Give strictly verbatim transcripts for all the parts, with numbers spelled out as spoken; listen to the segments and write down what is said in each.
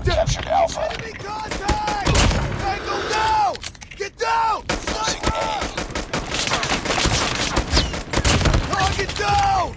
Captured Alpha. Enemy contact! Tango down! Get down! Losing A. Target down!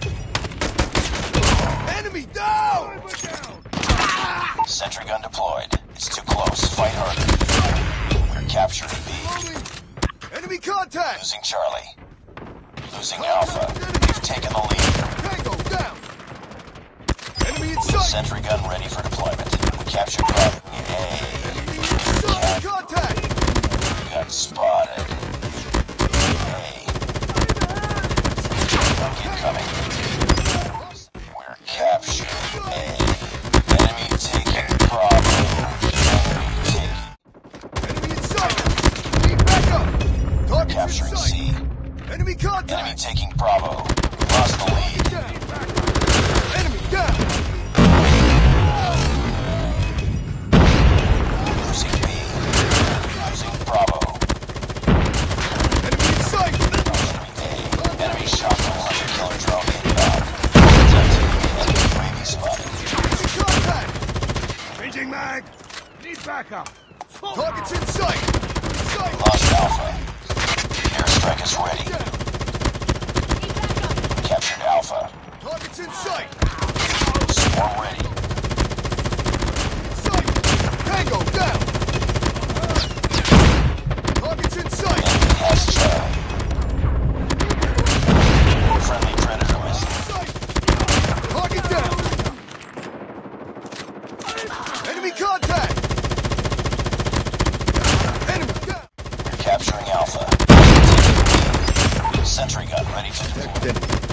Enemy down! Sentry gun deployed. It's too close. Fight harder. We're capturing B. Enemy contact! Losing Charlie. Losing Alpha. We've taken the lead. Tango down! Enemy in sight! Sentry gun ready for deployment. We captured Bravo. A. Enemy in sight! Contact! Gun spotted. A. Incoming. We're capturing A. Enemy taking Bravo. Enemy taking. Enemy in sight! Need backup! Target's Capturing in sight! C. Enemy contact! Enemy taking Bravo. Lost the lead. Down. Enemy down! Losing B. Losing Bravo. Enemy in sight! A. Enemy shot from hunter killer drone inbound. Enemy U A V spotted. Enemy contact! Changing mag! Need backup! Target's in sight! In sight! Lost Alpha. Airstrike is ready. Down. Captured Alpha. Target's in sight! Swarm ready. In sight! Tango down! Target's in sight! Enemy has Charlie. Friendly Predator missile. Sight! Target down! Enemy contact! Enemy down! We're capturing Alpha. Sentry gun ready to deploy.